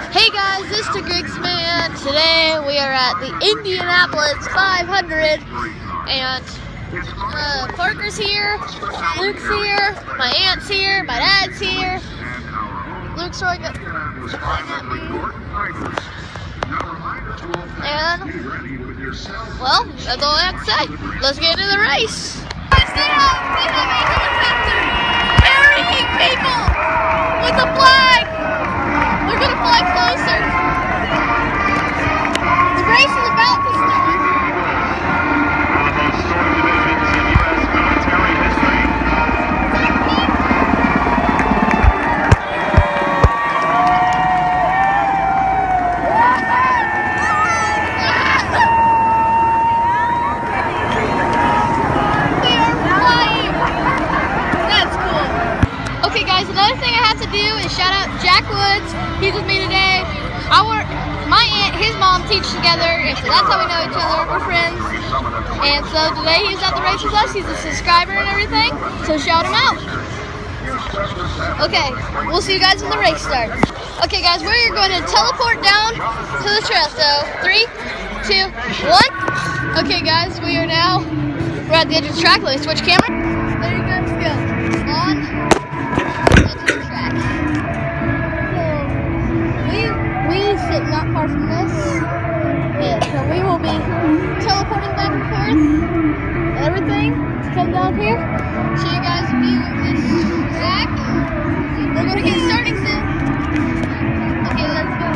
Hey guys, this is the Griggs Man. Today we are at the Indianapolis 500 and Parker's here, Luke's here, my aunt's here, my dad's here. Luke's throwing at me. And, well, that's all I have to say. Let's get into the race. We have a helicopter carrying people with a flag. We're going to fly closer. The race is about to start. Okay guys, another thing I have to do is shout out Jack Woods. He's with me today. My aunt, his mom teach together, and so that's how we know each other. We're friends. And so today he's at the race with us. He's a subscriber and everything, so shout him out. Okay, we'll see you guys when the race starts. Okay guys, we're going to teleport down to the trail. So 3, 2, 1. Okay guys, we're at the edge of the track. Let me switch camera. There you guys go. On. We sit not far from this, and so we will be teleporting back and forth and everything to come down here, show you guys a view of this track. We're going to get starting soon. Okay, let's go.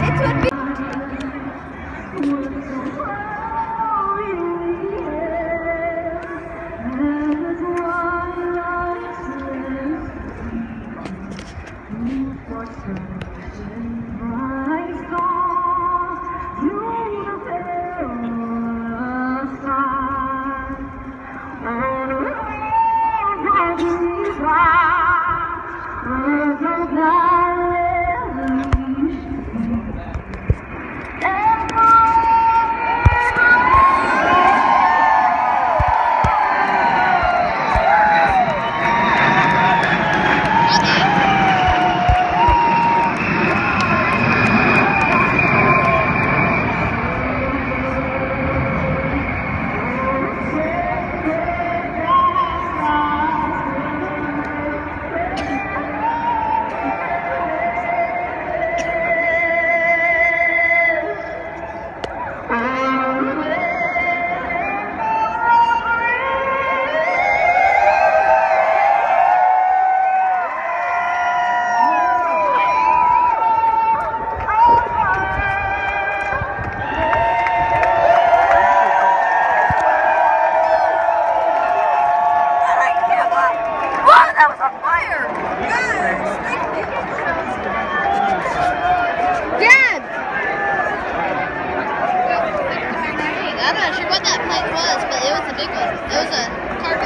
I'm not sure what that plane was, but it was a big one. It was a cargo.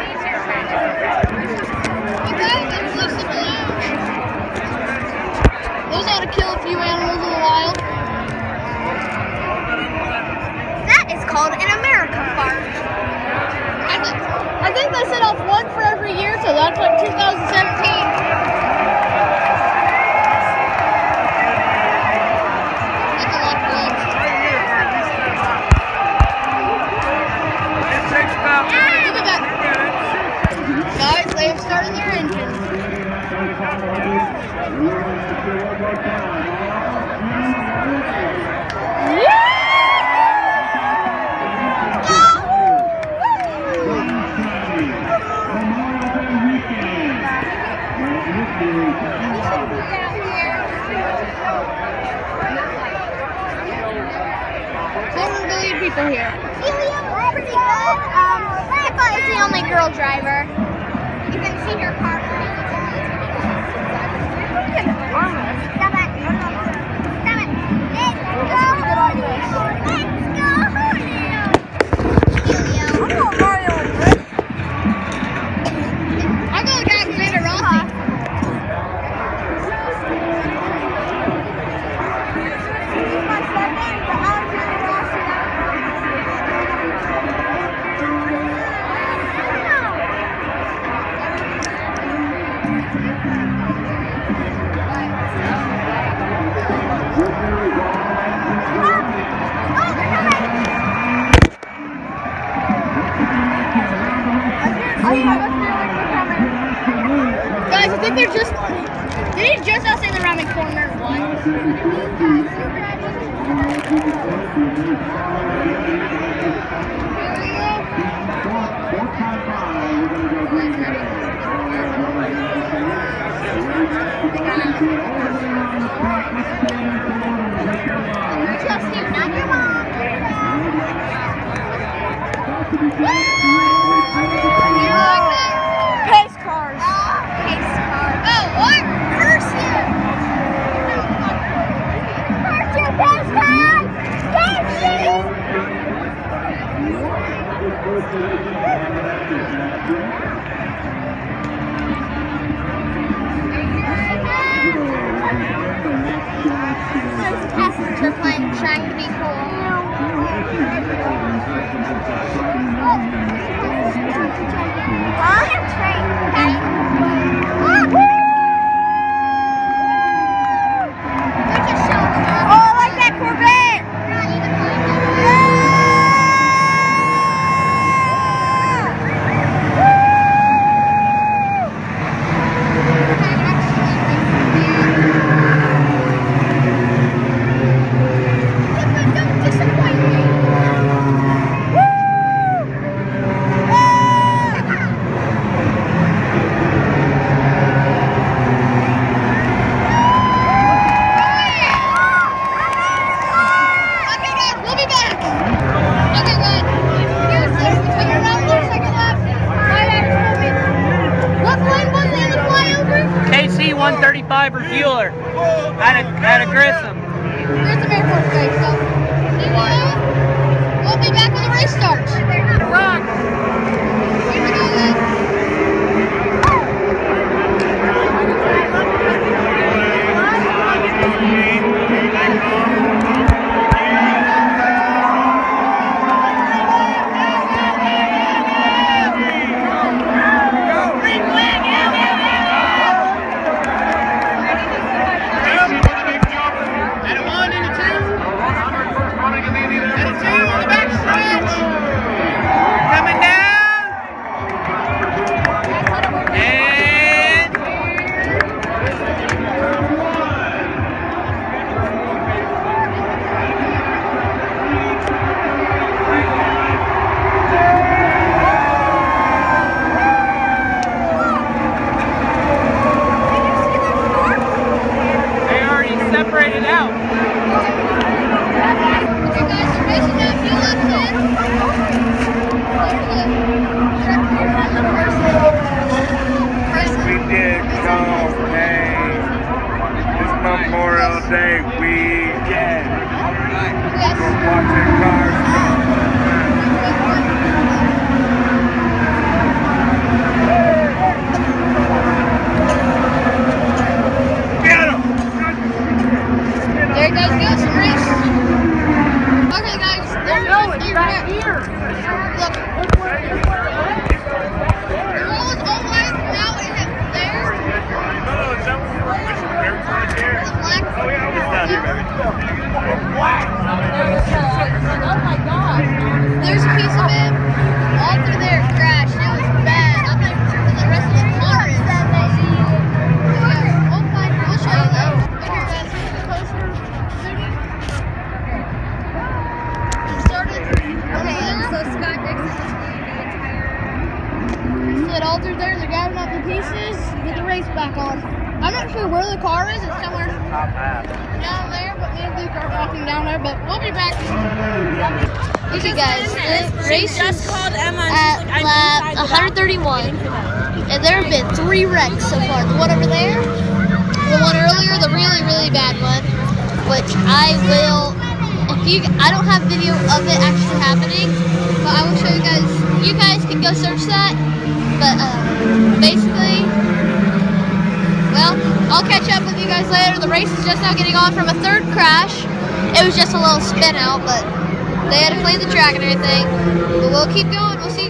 Okay, let's look some balloons. Those ought to kill a few animals in the wild. That is called an America fart. I think they set off one for every year, so that's like 2017. Guys, they have started their engine. People here. Julia, pretty good. Rebecca is the only girl driver. You can see her car. Stop it. Let's go. Julia. I'm going Mario and Rick. I'm going to Commander Rossi. Guys, I think they're just. Did he just outside the ramen corner? What? Trust him, not your mom. Pace cars. Pace cars. Oh, what? Curse you! Curse you, pace cars! Curse you! Passenger plane trying to be cool. KC-135 refueler at a Grissom. Grissom Airport today, so we'll be back when the race starts. Rock. Here we go, guys. Separated out. Okay, guys, the race is now fuel up 10. We did okay. It's Memorial Day weekend. We're watching cars go. There goes Gilson race. Okay, guys, there's no back here. Look. The roll is all white now, is it there? No, it's up. The black. Oh, yeah, it's down here, baby. Oh my god. There's a piece of it all through there crashed. It was bad. I'm not sure what the rest of the car is. We'll find, we'll show you that. Okay, guys, here's the poster. Started. Okay, So Scott Dixon is the entire. Sit all through there, they're gathering up the pieces, get the race back on. I'm not sure where the car is, it's somewhere down there, but me and Luke are walking down there, but we'll be back. Okay guys, the race is at lap 131, and there have been 3 wrecks so far. The one over there, the one earlier, the really, really bad one, which I will, I don't have video of it actually happening, but I will show you guys. You guys can go search that, but basically, well, I'll catch up with you guys later. The race is just now getting on from a 3rd crash. It was just a little spin out, but they had to clean the track and everything. But we'll keep going. We'll see you